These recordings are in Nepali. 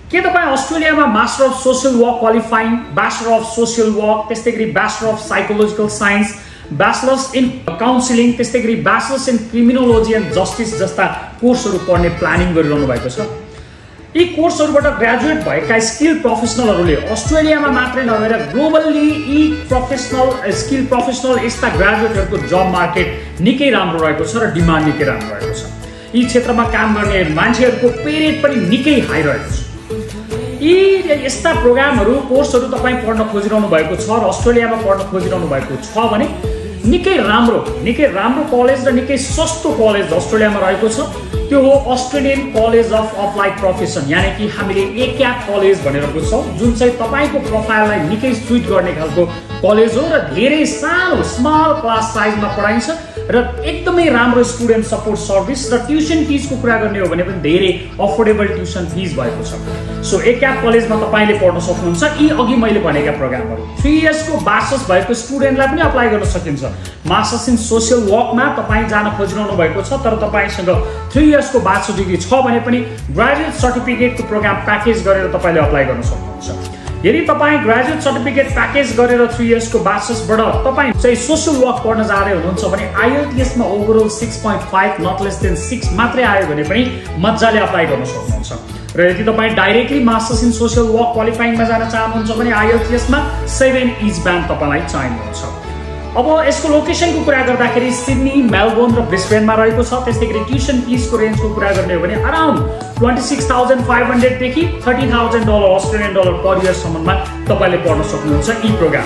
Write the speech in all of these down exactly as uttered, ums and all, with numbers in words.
के तपाईँ अस्ट्रेलियामा master of social work qualifying, bachelor of social work, त्यस्तै गरी bachelor of psychological science, bachelors in counselling, त्यस्तै गरी bachelors in criminology and justice जस्ता कोर्सहरू पढ्ने प्लानिङ गरिरहनु भएको छ? यी कोर्सहरूबाट ग्रेजुएट भएका स्किल प्रोफेसनलहरूले अस्ट्रेलियामा मात्रै नभएर ग्लोबल्ली यी प्रोफेसनल स्किल प्रोफेसनल यस्ता ग्रेजुएटहरूको जब मार्केट निकै राम्रो रहेको छ र डिमान्ड निकै राम्रो रहेको छ। यी क्षेत्रमा काम गर्ने मान्छेहरूको पे रेट पनि निकै हाई रहेको छ। यी यस्ता प्रोग्रामहरू कोर्सहरू तपाईँ पढ्न खोजिरहनु भएको छ र अस्ट्रेलियामा पढ्न खोजिरहनु भएको छ भने निकै राम्रो निकै राम्रो कलेज र निकै सस्तो कलेज अस्ट्रेलियामा रहेको छ। त्यो हो Australian college of applied profession, यानी कि हामीले एक्याप कलेज भनेर बुझ्छौँ, जुन चाहिँ तपाईँको प्रोफाइललाई निकै सुट गर्ने खालको कलेज हो र धेरै सानो स्मल क्लास साइजमा पढाइन्छ र एकदमै राम्रो स्टुडेन्ट सपोर्ट सर्भिस र ट्युसन फिजको कुरा गर्ने हो भने पनि धेरै अफोर्डेबल ट्युसन फिज भएको छ। सो एक्याप कलेजमा तपाईँले पढ्न सक्नुहुन्छ यी अघि मैले भनेका प्रोग्रामहरू। थ्री इयर्सको ब्याचलर्स भएको स्टुडेन्टलाई पनि अप्लाई गर्न सकिन्छ। मास्टर्स इन सोसियल वर्कमा तपाईँ जान खोजिरहनु भएको छ तर तपाईँसँग थ्री इयर्सको ब्याचलर डिग्री छ भने पनि ग्रेजुएट सर्टिफिकेटको प्रोग्राम प्याकेज गरेर तपाईँले अप्लाई गर्न सक्नुहुन्छ। यदि तपाईँ ग्रेजुएट सर्टिफिकेट प्याकेज गरेर थ्री इयर्सको ब्याचलर्सबाट तपाईँ चाहिँ सोसियल वर्क पढ्न जाँदै हुनुहुन्छ भने आइएलटिएसमा overall six point five not less than six मात्रै आयो भने पनि मजाले अप्लाई गर्न सक्नुहुन्छ। र यदि तपाईँ directly masters in social work क्वालिफाइङमा जान चाहनुहुन्छ भने आइएलटिएसमा सेभेन इज ब्यान्ड तपाईँलाई चाहिनुहुन्छ। अब यसको लोकेसनको कुरा गर्दाखेरि सिडनी, मेलबोर्न र ब्रिस्बेनमा रहेको छ। त्यस्तै गरी ट्युसन फिसको रेन्जको कुरा गर्ने हो भने around twenty six thousand five हन्ड्रेडदेखि thirty thousand dollar Australian dollar per इयरसम्ममा तपाईँले पढ्न सक्नुहुन्छ यी प्रोग्राम।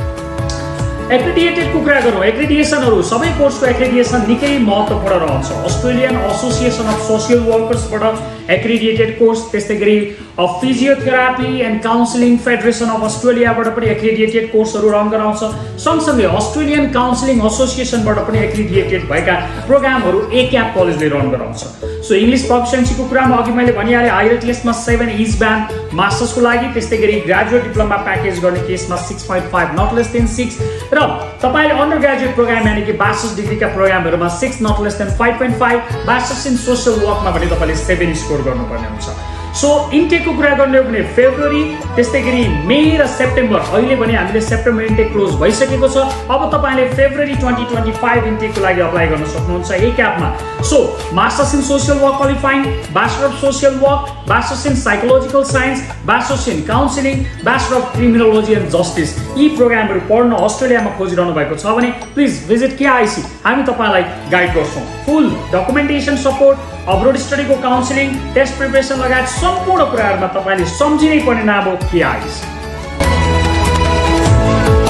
एक्रेडिएटेडको कुरा गरौँ, एक्रेडिएसनहरू सबै कोर्सको एक्रेडिएसन निकै महत्त्वपूर्ण रहन्छ। अस्ट्रेलियन एसोसिएसन अफ सोसियल वर्कर्सबाट एक्रेडिएटेड कोर्स, त्यस्तै गरी physiotherapy and counselling federation of अस्ट्रेलियाबाट पनि एक्रेडिएटेड कोर्सहरू रन गराउँछ। सँगसँगै अस्ट्रेलियन काउन्सिलिङ एसोसिएसनबाट पनि एक्रेडिएटेड भएका प्रोग्रामहरू एक्याप कलेजले रन गराउँछ। सो इङ्ग्लिस प्रोफिसियन्सीको कुरामा अघि मैले भनिहालेँ आइएलटिएसमा सेभेन इज ब्यान्ड मास्टर्सको लागि, त्यस्तै गरी ग्रेजुएट डिप्लोमा प्याकेज गर्ने केसमा six point five not less than six र तपाईँले अन्डर ग्रेजुएट प्रोग्राम यानि कि ब्याचलर्स डिग्रीका प्रोग्रामहरूमा six not less than five point five, bachelors in social वर्कमा भने तपाईँले सेभेन स्कोर गर्नुपर्ने हुन्छ। सो इन्टेकको कुरा गर्ने हो भने फेब्रुअरी, त्यस्तै गरी मे र सेप्टेम्बर, अहिले भने हामीले सेप्टेम्बर इन्टेक क्लोज भइसकेको छ। अब तपाईँले फेब्रुअरी ट्वेन्टी ट्वेन्टी फाइभ इन्टेकको लागि अप्लाई गर्न सक्नुहुन्छ एक्यापमा। So masters in social work qualifying, bachelor of social work, bachelors in psychological science, bachelors in counselling, bachelor of criminology and justice यी प्रोग्रामहरू पढ्न अस्ट्रेलियामा खोजिरहनु भएको छ भने प्लिज भिजिट केआइसी, हामी तपाईँलाई गाइड गर्छौँ। फुल डकुमेन्टेसन सपोर्ट, अब्रोड स्टडीको काउन्सिलिङ, टेस्ट प्रिपरेसन लगायत सम्पूर्ण कुराहरूमा तपाईँले सम्झिनै पर्ने नाम हो केआइसी।